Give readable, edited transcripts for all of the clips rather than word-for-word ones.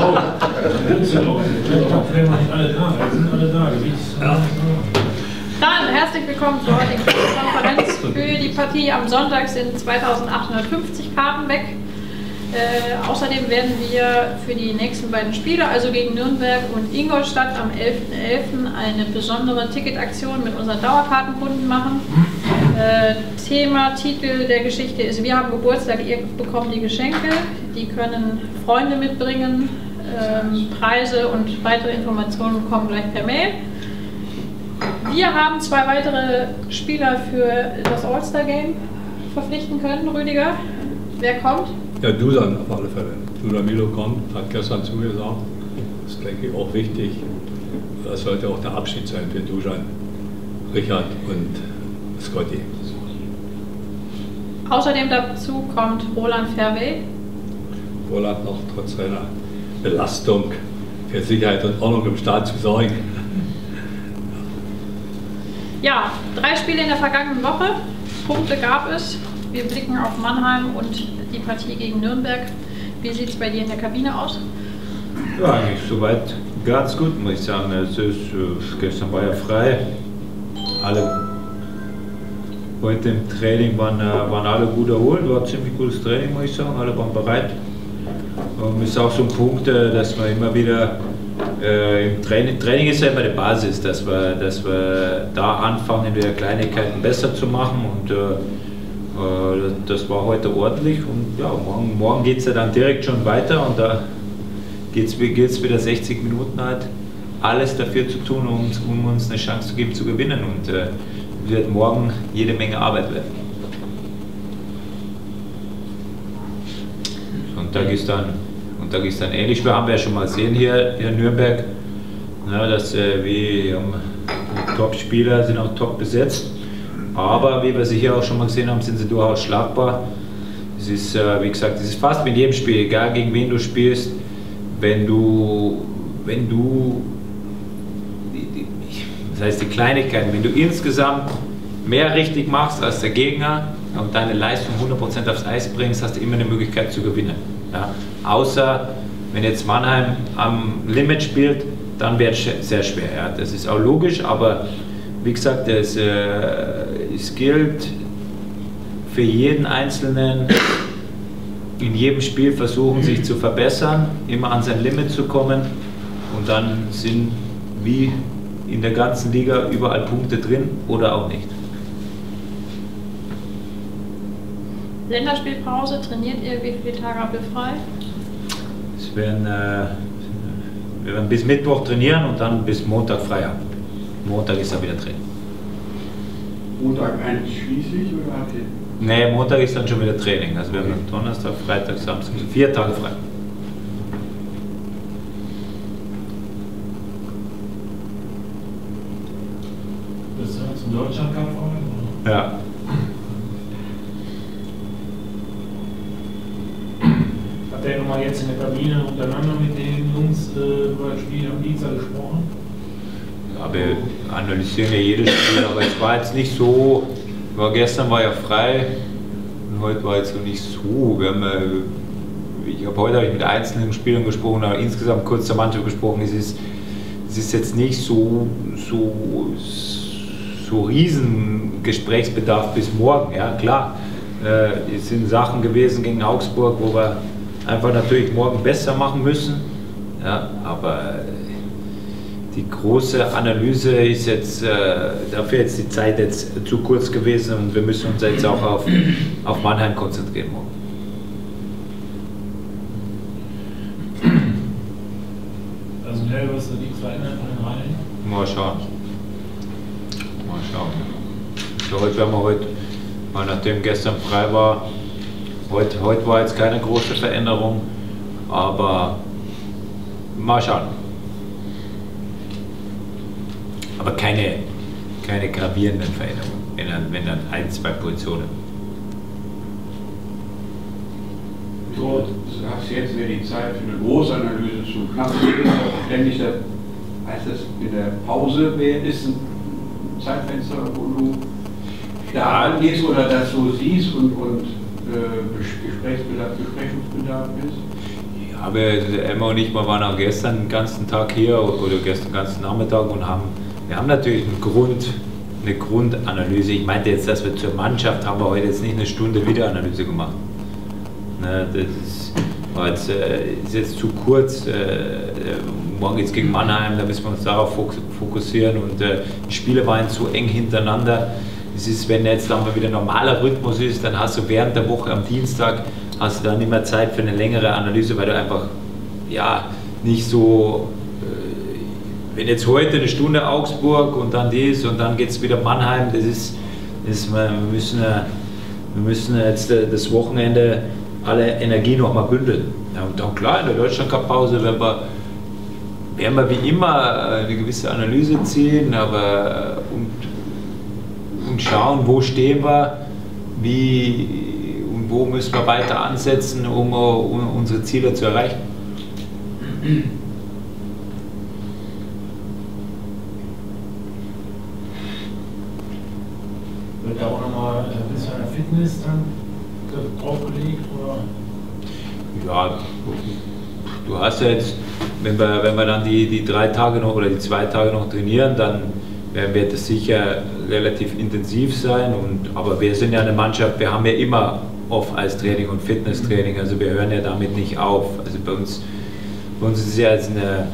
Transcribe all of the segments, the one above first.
Dann herzlich willkommen zur heutigen Konferenz. Für die Partie am Sonntag sind 2850 Karten weg. Außerdem werden wir für die nächsten beiden Spiele, also gegen Nürnberg und Ingolstadt, am 11.11. eine besondere Ticketaktion mit unseren Dauerkartenkunden machen. Thema, Titel der Geschichte ist: Wir haben Geburtstag, ihr bekommt die Geschenke. Die können Freunde mitbringen. Preise und weitere Informationen kommen gleich per Mail. Wir haben zwei weitere Spieler für das All-Star-Game verpflichten können. Rüdiger, wer kommt? Ja, Dusan auf alle Fälle. Dusan Milo kommt, hat gestern zugesagt. Das ist, denke ich, auch wichtig. Das sollte auch der Abschied sein für Dusan, Richard und Scotty. Außerdem dazu kommt Roland Verwey. Roland noch trotz seiner Belastung für Sicherheit und Ordnung im Staat zu sorgen. Ja, 3 Spiele in der vergangenen Woche. Punkte gab es. Wir blicken auf Mannheim und die Partie gegen Nürnberg. Wie sieht es bei dir in der Kabine aus? Ja, eigentlich soweit ganz gut, muss ich sagen. Es ist, gestern war ja frei. Alle heute im Training waren alle gut erholt. War ein ziemlich gutes Training, muss ich sagen. Alle waren bereit. Und es ist auch so ein Punkt, dass man immer wieder im Training ist ja immer die Basis, dass wir da anfangen, wieder Kleinigkeiten besser zu machen. Und das war heute ordentlich. Und ja, morgen geht es ja dann direkt schon weiter. Und da geht es wieder 60 Minuten halt, alles dafür zu tun, um uns eine Chance zu geben, zu gewinnen. Und wird morgen jede Menge Arbeit werden. Sonntag ist dann ähnlich. Wir haben ja schon mal gesehen hier in Nürnberg, ja, dass wir haben Top-Spieler, sind auch top besetzt. Aber wie wir sie hier auch schon mal gesehen haben, sind sie durchaus schlagbar. Es ist, wie gesagt, es ist fast mit jedem Spiel, egal gegen wen du spielst, wenn du das heißt die Kleinigkeiten, wenn du insgesamt mehr richtig machst als der Gegner und deine Leistung 100% aufs Eis bringst, hast du immer eine Möglichkeit zu gewinnen. Ja? Außer wenn jetzt Mannheim am Limit spielt, dann wird es sehr schwer. Ja? Das ist auch logisch, aber wie gesagt, es gilt für jeden Einzelnen, in jedem Spiel versuchen, sich zu verbessern, immer an sein Limit zu kommen, und dann sind wie in der ganzen Liga überall Punkte drin oder auch nicht. Länderspielpause, trainiert ihr? Wie viele Tage habt ihr frei? Wir werden bis Mittwoch trainieren und dann bis Montag frei haben. Montag ist dann wieder Training. Montag eigentlich schließlich oder habt ihr? Nee, Montag ist dann schon wieder Training. Also wir haben Donnerstag, Freitag, Samstag, 4 Tage frei. Bist du zum Deutschlandcup vorher? Ja. Habt ihr nochmal jetzt in der Kabine untereinander mit den Jungs über das Spiel am Dienstag gesprochen? Ja, wir analysieren ja jedes Spiel, aber es war jetzt nicht so. Gestern war ja frei und heute war jetzt nicht so. Ich habe heute mit einzelnen Spielern gesprochen, aber insgesamt kurz zur Mannschaft gesprochen. Es ist jetzt nicht so riesen Gesprächsbedarf bis morgen. Ja, klar, es sind Sachen gewesen gegen Augsburg, wo wir einfach natürlich morgen besser machen müssen. Ja, aber die große Analyse ist jetzt, dafür jetzt die Zeit jetzt zu kurz gewesen, und wir müssen uns jetzt auch auf Mannheim konzentrieren morgen. Also wirst du nichts verändern von den Reihen? Mal schauen. So, heute werden wir weil nachdem gestern frei war, heute war jetzt keine große Veränderung, aber mal schauen. Aber keine gravierenden Veränderungen, wenn dann 1, 2 Positionen. So, du hast jetzt wieder die Zeit für eine Großanalyse zu knapp. Ständig heißt das in der Pause, ist ein Zeitfenster, wo du da angehst oder das so siehst und Besprechungsbedarf ist? Ja, Emma und ich waren auch gestern den ganzen Tag hier oder gestern den ganzen Nachmittag und wir haben natürlich eine Grundanalyse. Ich meinte jetzt, dass wir zur Mannschaft haben wir heute jetzt nicht eine Stunde Videoanalyse gemacht. Ne, das ist jetzt zu kurz. Morgen geht es gegen Mannheim, da müssen wir uns darauf fokussieren und die Spiele waren zu eng hintereinander. Es ist, wenn jetzt dann mal wieder normaler Rhythmus ist, dann hast du während der Woche am Dienstag hast du dann nicht mehr Zeit für eine längere Analyse, weil du einfach nicht so, wenn jetzt heute eine Stunde Augsburg und dann dies und dann geht es wieder Mannheim, wir müssen jetzt das Wochenende alle Energie nochmal bündeln. Ja, und dann klar, in der Deutschland-Cup-Pause werden wir wie immer eine gewisse Analyse ziehen, aber und schauen, wo stehen wir, und wo müssen wir weiter ansetzen, um unsere Ziele zu erreichen. Wird da auch nochmal ein bisschen an der Fitness dann draufgelegt? Oder? Ja, du hast ja jetzt, wenn wir dann die 3 Tage noch oder die 2 Tage noch trainieren, dann wird es sicher relativ intensiv sein. Aber wir sind ja eine Mannschaft, wir haben ja immer Off-Eis-Training und Fitnesstraining, also wir hören ja damit nicht auf. Also bei uns ist es ja jetzt eine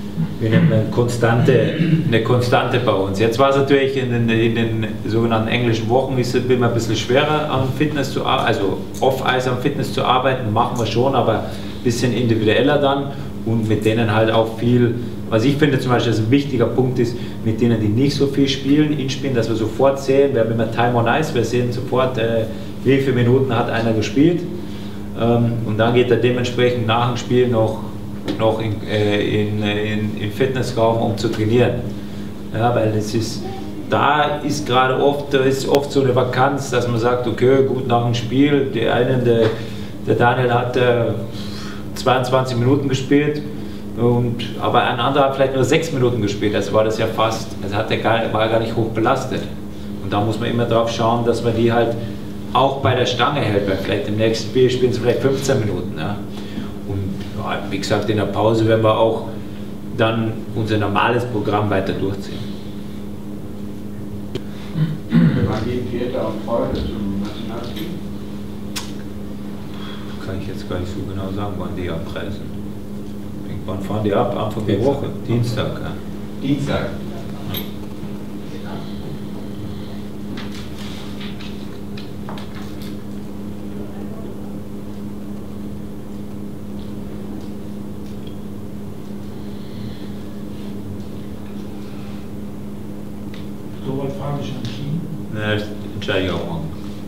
Konstante bei uns. Jetzt war es natürlich in den sogenannten englischen Wochen, ist es immer ein bisschen schwerer am Fitness zu arbeiten, also Off-Eis am Fitness zu arbeiten, machen wir schon, aber ein bisschen individueller dann und mit denen halt auch viel, was ich finde zum Beispiel, dass ein wichtiger Punkt ist, mit denen, die nicht so viel spielen, dass wir sofort sehen, wir haben immer Time on Ice, wir sehen sofort, wie viele Minuten hat einer gespielt und dann geht er dementsprechend nach dem Spiel noch in Fitnessraum, um zu trainieren. Ja, weil da ist oft so eine Vakanz, dass man sagt, okay, gut nach dem Spiel, der Daniel hat 22 Minuten gespielt, aber ein anderer hat vielleicht nur 6 Minuten gespielt, also war das ja fast, war gar nicht hoch belastet. Und da muss man immer drauf schauen, dass man die halt auch bei der Stange hält, weil vielleicht im nächsten Spiel spielen sie vielleicht 15 Minuten. Ja. Und ja, wie gesagt, in der Pause werden wir auch dann unser normales Programm weiter durchziehen. Wann geht Vierter und Freude zum Nationalteam? Kann ich jetzt gar nicht so genau sagen, wann die abreisen. Wann fahren die ab? Anfang der Woche? Dienstag. Ja. Dienstag. So weit fahren wir schon entschieden? Ne, das entscheide ich auch morgen.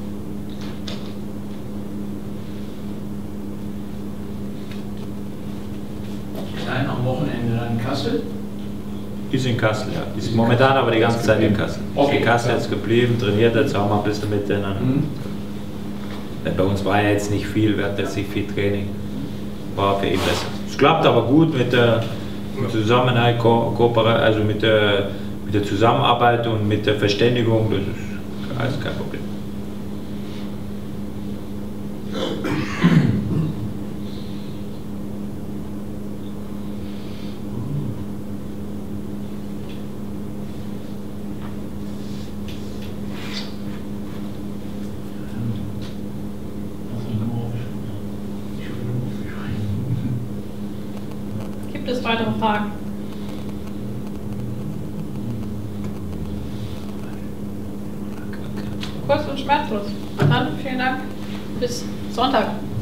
Klein am Wochenende dann in Kassel? Ist in Kassel, ja. Ist momentan aber die ganze Zeit in Kassel. Okay. Ist in Kassel jetzt geblieben, trainiert jetzt auch mal ein bisschen mit denen. Bei uns war ja jetzt nicht viel, wir hatten jetzt nicht viel Training. War für ihn besser. Es klappt aber gut mit der Zusammenhalt, also mit der Zusammenarbeit und mit der Verständigung, das ist alles kein Problem. Gibt es weitere Fragen? Kurz und schmerzlos. Dann vielen Dank. Bis Sonntag.